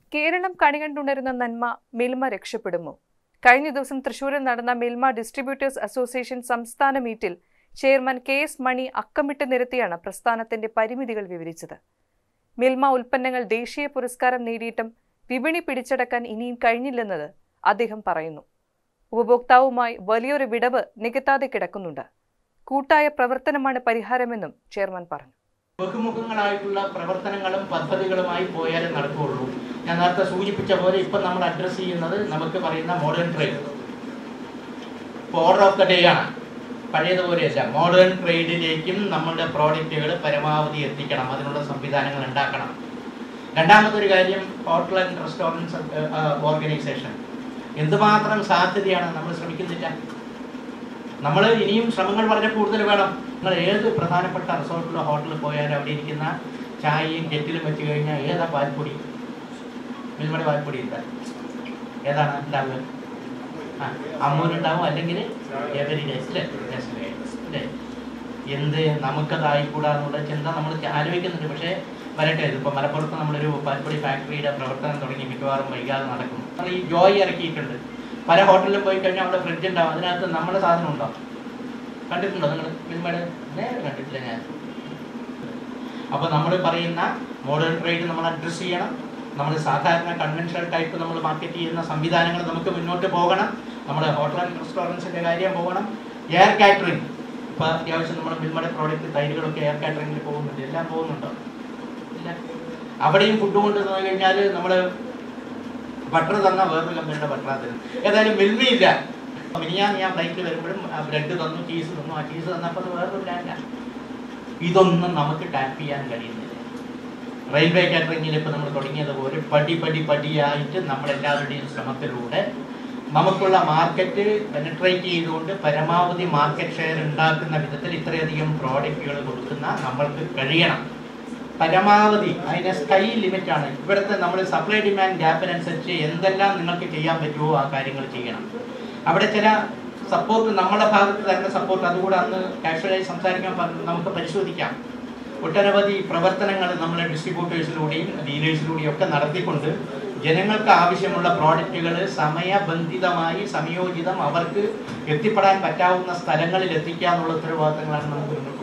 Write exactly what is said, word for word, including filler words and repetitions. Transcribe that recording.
കേരളം കണികണ്ടുണരുന്ന നന്മ മിൽമ രക്ഷപ്പെടുമോ? കഴിഞ്ഞ ദിവസം തൃശൂരിൽ നടന്ന മിൽമ ഡിസ്ട്രിബ്യൂട്ടേഴ്സ് അസോസിയേഷൻ സംസ്ഥാന മീറ്റിൽ ചെയർമാൻ കെ എസ് മണി അക്കമിട്ട് നിരത്തിയാണ് പ്രസ്ഥാനത്തിന്റെ പരിമിതികൾ വിവരിച്ചത്. മിൽമ ഉൽപ്പന്നങ്ങൾ ദേശീയ പുരസ്കാരം നേടിയിട്ടും വിപണി പിടിച്ചടക്കാൻ ഇനിയും കഴിഞ്ഞില്ലെന്നത് അദ്ദേഹം പറയുന്നു. ഉപഭോക്താവുമായി വലിയൊരു വിടവ് നികത്താതെ കിടക്കുന്നുണ്ട്. കൂട്ടായ പ്രവർത്തനമാണ് പരിഹാരമെന്നും ചെയർമാൻ പറഞ്ഞു. ബഹുമുഖങ്ങളായിട്ടുള്ള പ്രവർത്തനങ്ങളും പദ്ധതികളുമായി പോയാലേ നടക്കുകയുള്ളൂ. ഞാൻ നേരത്തെ സൂചിപ്പിച്ച പോലെ ഇപ്പം നമ്മൾ അഡ്രസ്സ് ചെയ്യുന്നത് നമുക്ക് പറയുന്ന മോഡേൺ ട്രേഡ്. ഇപ്പോൾ ഓർഡർ ഓഫ് ദ ഡേ ആണ്. പഴയതുപോലെയല്ല, മോഡേൺ ട്രേഡിലേക്കും നമ്മളുടെ പ്രോഡക്റ്റുകൾ പരമാവധി എത്തിക്കണം. അതിനുള്ള സംവിധാനങ്ങൾ ഉണ്ടാക്കണം. രണ്ടാമതൊരു കാര്യം, ഹോട്ടൽ ആൻഡ് റെസ്റ്റോറൻറ്റ്സ് ഓർഗനൈസേഷൻ എന്തുമാത്രം സാധ്യതയാണ് നമ്മൾ ശ്രമിക്കുന്നില്ല. നമ്മൾ ഇനിയും ശ്രമങ്ങൾ വളരെ കൂടുതൽ വേണം. നിങ്ങൾ ഏത് പ്രധാനപ്പെട്ട റിസോർട്ടിലോ ഹോട്ടലിൽ പോയാലും അവിടെ ഇരിക്കുന്ന ചായയും കെറ്റിലും വെച്ച് കഴിഞ്ഞാൽ ഏതാ പാൽപ്പൊടി? മിൽമയുടെ പാൽപ്പൊടി ഇല്ല. ഏതാണ് ഉണ്ടാവുക? ആ അമ്മൂനുണ്ടാവും, അല്ലെങ്കിൽ എവരിഡേ അല്ലേ അല്ലേ എന്ത് നമുക്കതായിക്കൂടാന്നുള്ള ചിന്ത നമ്മൾ ആലോചിക്കുന്നുണ്ട്. പക്ഷേ വരട്ടെ, ഇതിപ്പോൾ മലപ്പുറത്ത് നമ്മളൊരു പാൽപ്പൊടി ഫാക്ടറിയുടെ പ്രവർത്തനം തുടങ്ങി മിക്കവാറും വൈകാതെ നടക്കും. നമ്മൾ ഈ ജോയ് ഇറക്കിയിട്ടുണ്ട്. പല ഹോട്ടലിലും പോയി കഴിഞ്ഞാൽ അവിടെ ഫ്രിഡ്ജ് ഉണ്ടാവും, അതിനകത്ത് നമ്മുടെ സാധനം ഉണ്ടാവും. കണ്ടിട്ടുണ്ടോ നിങ്ങൾ? മിൽമയുടെ നേരെ കണ്ടിട്ടില്ല ഞാൻ. അപ്പോൾ നമ്മൾ പറയുന്ന മോഡേൺ ട്രേഡ് നമ്മൾ അഡ്രസ്സ് ചെയ്യണം. നമ്മൾ സാധാരണ കൺവെൻഷണൽ ടൈപ്പ് നമ്മൾ മാർക്കറ്റ് ചെയ്യുന്ന സംവിധാനങ്ങൾ നമുക്ക് മുന്നോട്ട് പോകണം. നമ്മുടെ ഹോട്ടൽ ആൻഡ് റെസ്റ്റോറൻറ്റ്സിൻ്റെ കാര്യം പോകണം. എയർ കാറ്ററിംഗ്, ഇപ്പോൾ അത്യാവശ്യം നമ്മൾ മിൽമയുടെ പ്രോഡക്റ്റ് തൈരുകളൊക്കെ എയർ കാറ്ററിംഗിൽ പോകുന്നുണ്ട്. എല്ലാം പോകുന്നുണ്ടോ? ഇല്ല. അവിടെയും ഫുഡ് കൊണ്ട് തന്നു കഴിഞ്ഞാൽ നമ്മൾ ബട്ടർ തന്ന വേറൊരു കമ്പനിയുടെ ബട്ടറാണ് തരുന്നത്. ഏതായാലും മിൽമയില്ല. മിനിയാൻ ഞാൻ ഫ്ലൈറ്റിൽ വരുമ്പോഴും ബ്രെഡ് തന്നു, ചീസ് തന്നു. ആ ചീസ് തന്നപ്പോൾ അത് വേറൊരു ബ്രാൻഡാണ്. ഇതൊന്നും നമുക്ക് ടാപ്പ് ചെയ്യാൻ കഴിയുന്നില്ല. റെയിൽവേ കാറ്ററിംഗിൽ ഇപ്പോൾ നമ്മൾ തുടങ്ങിയതുപോലെ പടി പടി പടിയായിട്ട് നമ്മളെല്ലാവരുടെയും ശ്രമത്തിലൂടെ നമുക്കുള്ള മാർക്കറ്റ് പെനട്രേറ്റ് ചെയ്തുകൊണ്ട് പരമാവധി മാർക്കറ്റ് ഷെയർ ഉണ്ടാക്കുന്ന വിധത്തിൽ ഇത്രയധികം പ്രോഡക്റ്റുകൾ കൊടുക്കുന്ന നമ്മൾക്ക് കഴിയണം. പരമാവധി അതിന് സ്കൈ ലിമിറ്റാണ്. ഇവിടുത്തെ നമ്മൾ സപ്ലൈ ഡിമാൻഡ് ഗ്യാപ്പിനനുസരിച്ച് എന്തെല്ലാം നിങ്ങൾക്ക് ചെയ്യാൻ പറ്റുമോ ആ കാര്യങ്ങൾ ചെയ്യണം. അവിടെ ചില സപ്പോർട്ട് നമ്മുടെ ഭാഗത്ത് തരുന്ന സപ്പോർട്ട് അതുകൂടെ അന്ന് കാഷ്വലായി സംസാരിക്കാൻ നമുക്ക് പരിശോധിക്കാം. ഒട്ടനവധി പ്രവർത്തനങ്ങൾ നമ്മൾ ഡിസ്ട്രിബ്യൂട്ടേഴ്സിലൂടെയും ഡീലേഴ്സിലൂടെയും ഒക്കെ നടത്തിക്കൊണ്ട് ജനങ്ങൾക്ക് ആവശ്യമുള്ള പ്രോഡക്റ്റുകൾ സമയബന്ധിതമായി സംയോജിതം അവർക്ക് എത്തിപ്പെടാൻ പറ്റാവുന്ന സ്ഥലങ്ങളിൽ എത്തിക്കുക എന്നുള്ള ഉത്തരവാദിത്തങ്ങളാണ് നമുക്ക്